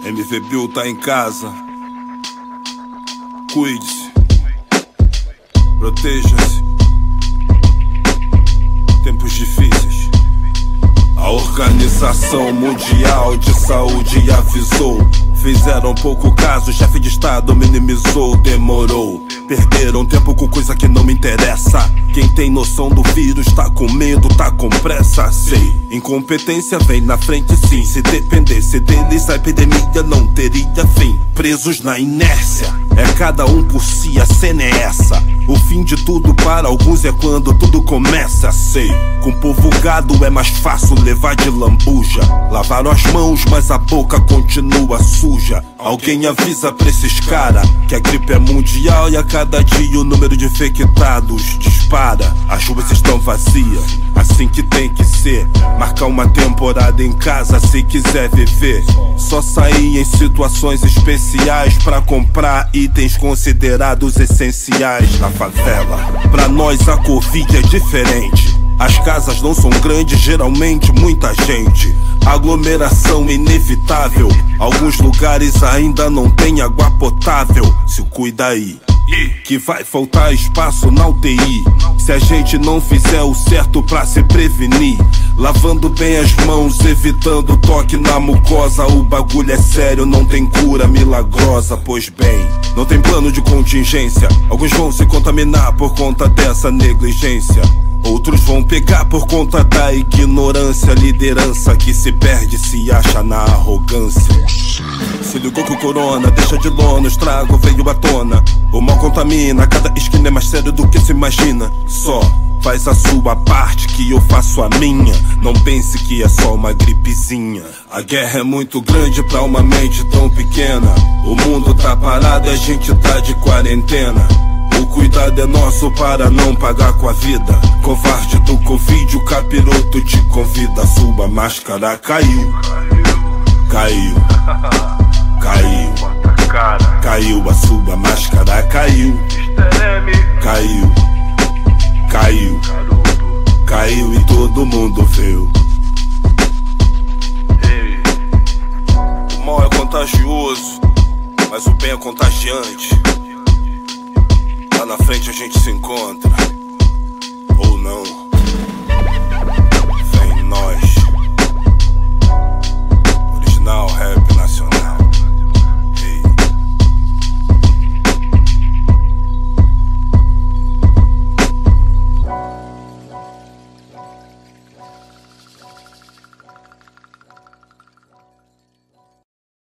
MV Bill tá em casa. Cuide-se, proteja-se. Tempos difíceis. A Organização Mundial de Saúde avisou. Fizeram pouco caso, o chefe de estado minimizou, demorou. Perderam tempo com coisa que não me interessa. Quem tem noção do vírus tá com medo, tá com pressa, sei. Incompetência vem na frente sim. Se dependesse deles a epidemia não teria fim. Presos na inércia, é cada um por si, a cena é essa. O fim de tudo para alguns é quando tudo começa, sei. Com o povo gado é mais fácil levar de lambuja. Lavaram as mãos, mas a boca continua suja. Alguém avisa pra esses cara que a gripe é mundial e a cada dia o número de infectados dispara. As ruas estão vazias, assim que tem que ser. Marcar uma temporada em casa se quiser viver. Só sair em situações especiais pra comprar itens considerados essenciais na favela. Pra nós a Covid é diferente. As casas não são grandes, geralmente muita gente. Aglomeração inevitável. Alguns lugares ainda não tem água potável. Se cuida aí, que vai faltar espaço na UTI. Se a gente não fizer o certo pra se prevenir, lavando bem as mãos, evitando toque na mucosa. O bagulho é sério, não tem cura milagrosa. Pois bem, não tem plano de contingência. Alguns vão se contaminar por conta dessa negligência. Outros vão pegar por conta da ignorância. Liderança que se perde, se acha na arrogância. Se ligou que o corona deixa de lona, o estrago veio à tona. O mal contamina, cada esquina é mais sério do que se imagina. Só faz a sua parte que eu faço a minha. Não pense que é só uma gripezinha. A guerra é muito grande pra uma mente tão pequena. O mundo tá parado e a gente tá de quarentena. O cuidado é nosso para não pagar com a vida. Covarde do Covid, o capiroto te convida. Sua máscara caiu. Caiu. Caiu. Caiu, a sua máscara caiu. Caiu. Caiu. Caiu e todo mundo viu. O mal é contagioso, mas o bem é contagiante. Lá na frente a gente se encontra, ou não.